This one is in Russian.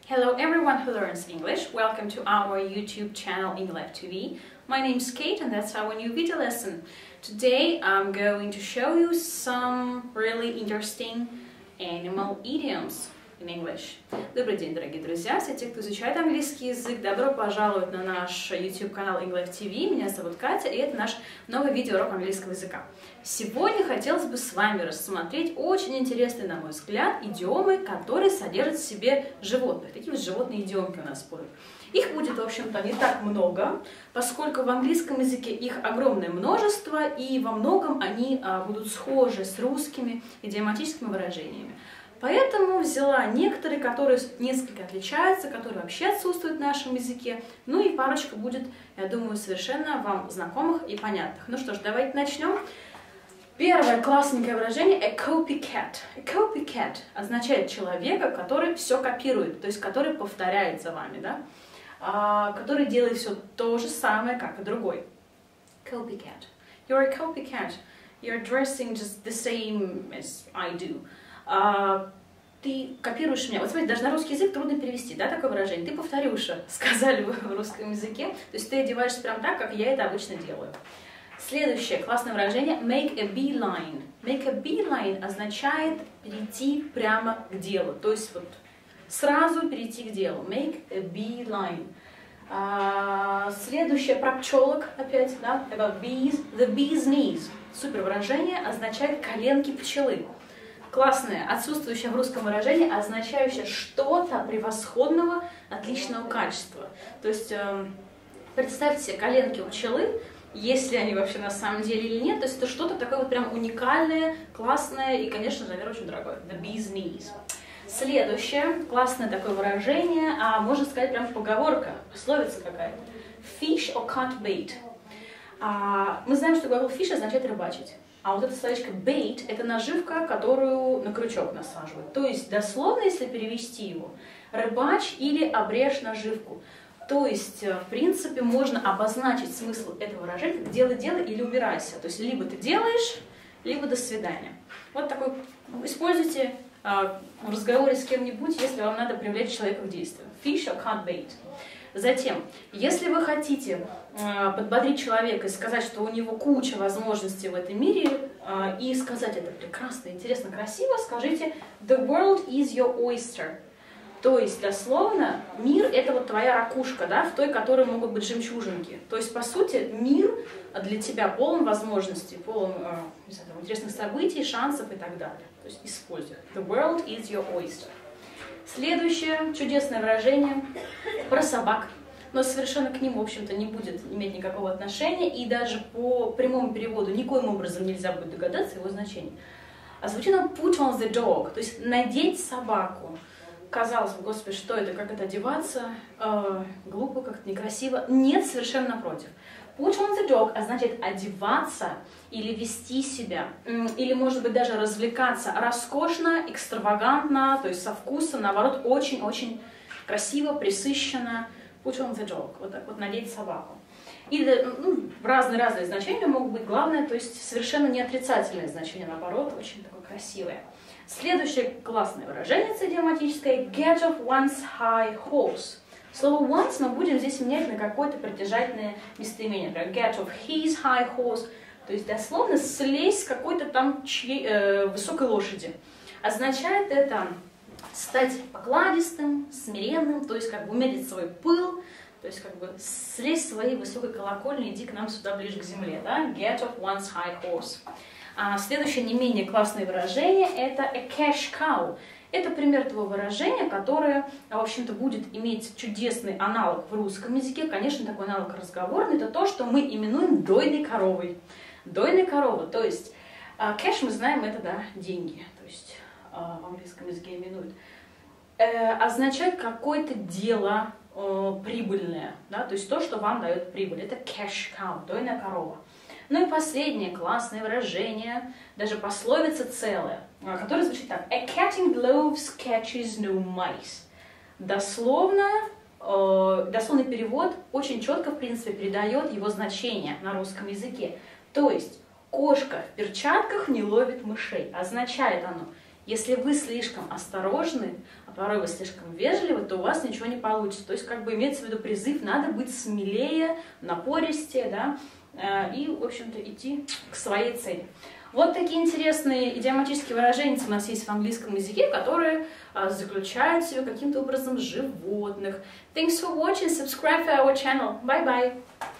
Hello everyone who learns English, welcome to our YouTube channel English TV. My name is Kate and that's our new video lesson. Today I'm going to show you some really interesting animal idioms in English. Добрый день, дорогие друзья, все те, кто изучает английский язык, добро пожаловать на наш YouTube канал English TV. Меня зовут Катя, и это наш новый видеоурок английского языка. Сегодня хотелось бы с вами рассмотреть очень интересные, на мой взгляд, идиомы, которые содержат в себе животных. Такие вот животные идиомки у нас будут. Их будет, в общем-то, не так много, поскольку в английском языке их огромное множество, и во многом они будут схожи с русскими идиоматическими выражениями. Поэтому взяла некоторые, которые несколько отличаются, которые вообще отсутствуют в нашем языке. Ну и парочка будет, я думаю, совершенно вам знакомых и понятных. Ну что ж, давайте начнем. Первое классненькое выражение a copycat. A copycat означает человека, который все копирует, то есть который повторяет за вами, да? Который делает все то же самое, как и другой. Copycat. You're a copycat. You're dressing just the same as I do. Ты копируешь меня. Вот смотрите, даже на русский язык трудно перевести, да, такое выражение. Ты повторюша, сказали вы в русском языке. То есть ты одеваешься прям так, как я это обычно делаю. Следующее классное выражение make a beeline. Make a beeline означает перейти прямо к делу. То есть вот сразу перейти к делу. Make a beeline. Следующее про пчелок опять, да, about bees. The bee's knees. Супер выражение означает коленки пчелы. Классное, отсутствующее в русском выражение, означающее что-то превосходного, отличного качества. То есть представьте себе коленки у пчелы, если они вообще на самом деле или нет, то есть это что-то такое вот прям уникальное, классное и, конечно же, наверное, очень дорогое. The bee's knees. Следующее, классное такое выражение, можно сказать прям поговорка, пословица какая-то. Fish or cut bait. Мы знаем, что глагол fish означает рыбачить. А вот эта словечко bait – это наживка, которую на крючок насаживают. То есть, дословно, если перевести его, рыбачь или обрежь наживку. То есть, в принципе, можно обозначить смысл этого выражения как делай или убирайся. То есть, либо ты делаешь, либо до свидания. Вот такой используйте в разговоре с кем-нибудь, если вам надо привлечь человека к действию. Fish or cut bait. Затем, если вы хотите подбодрить человека и сказать, что у него куча возможностей в этом мире, и сказать это прекрасно, интересно, красиво, скажите «The world is your oyster». То есть, дословно, мир – это вот твоя ракушка, да, в той, которой могут быть жемчужинки. То есть, по сути, мир для тебя полон возможностей, полон не знаю, интересных событий, шансов и так далее. То есть, используй. The world is your oyster. Следующее чудесное выражение про собак, но совершенно к ним, в общем-то, не будет иметь никакого отношения, и даже по прямому переводу никоим образом нельзя будет догадаться его значения. А звучит оно put on the dog, то есть надеть собаку. Казалось бы, господи, что это, как это одеваться, глупо, как-то некрасиво. Нет, совершенно напротив. Put on the dog означает одеваться или вести себя, или, может быть, даже развлекаться роскошно, экстравагантно, то есть со вкусом, наоборот, очень-очень красиво, пресыщенно. Put on the dog, вот так вот, надеть собаку. И разные значения могут быть, главное, то есть совершенно не отрицательное значение, наоборот, очень такое красивое. Следующее классное выражение идиоматическое get off one's high horse. Слово once мы будем здесь менять на какое-то притяжательное местоимение. Например, get off his high horse. То есть дословно слезть с какой-то там высокой лошади. Означает это стать покладистым, смиренным, то есть как бы умерить свой пыл, то есть как бы слезть с своей высокой колокольни, иди к нам сюда ближе к земле. Да? Get off one's high horse. Следующее не менее классное выражение – это a cash cow. Это пример того выражения, которое, в общем-то, будет иметь чудесный аналог в русском языке. Конечно, такой аналог разговорный – это то, что мы именуем дойной коровой. Дойная корова, то есть кэш, мы знаем, это, да, деньги, то есть в английском языке именуют. Означает какое-то дело прибыльное, да, то есть то, что вам дает прибыль. Это cash cow, дойная корова. Ну и последнее классное выражение, даже пословица целая, которая звучит так. A cat in gloves catches no mice. Дословный перевод очень четко, в принципе, передает его значение на русском языке. То есть, кошка в перчатках не ловит мышей. Означает оно, Если вы слишком осторожны, а порой вы слишком вежливы, то у вас ничего не получится. То есть, как бы имеется в виду призыв, надо быть смелее, напористее, да, и, в общем-то, идти к своей цели. Вот такие интересные идиоматические выражения у нас есть в английском языке, которые заключают в себе каким-то образом животных. Thanks for watching, subscribe to our channel. Bye-bye!